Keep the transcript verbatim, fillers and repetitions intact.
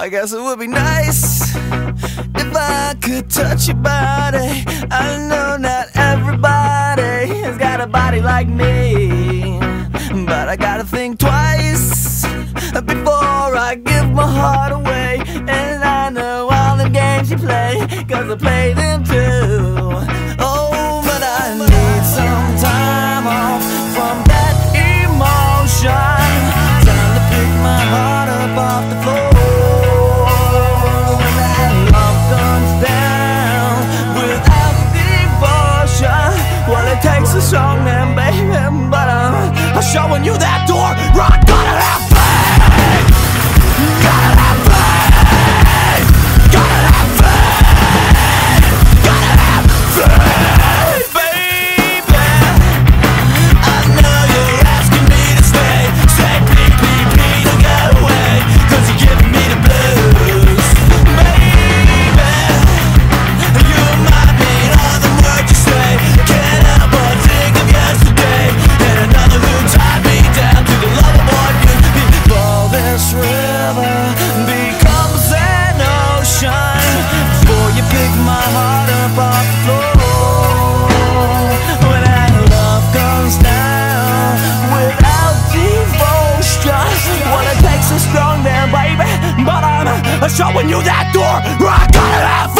I guess it would be nice if I could touch your body. I know not everybody has got a body like me, but I gotta think twice before I give my heart away. And I know all the games you play, cause I play them too. Oh, but I need some time off from that emotion. Time to pick my heart up off the floor. When that love comes down without devotion, well, it takes a strong man, baby, but I'm, I'm showing you that door. Rock, gotta have faith. Gotta have faith. Gotta have faith. Gotta have faith, baby. I know you're asking me to stay. Say please, please, please don't go away, cause you're giving me the blues. Baby, you might mean all the words you say. Can't help but think of yesterday, and another who tied me down to the lover boy you before this river becomes an ocean. Before you pick my heart up off the floor. When that love comes down without devotion, well, it takes a strong man, baby, but I'm showing you that door. I gotta have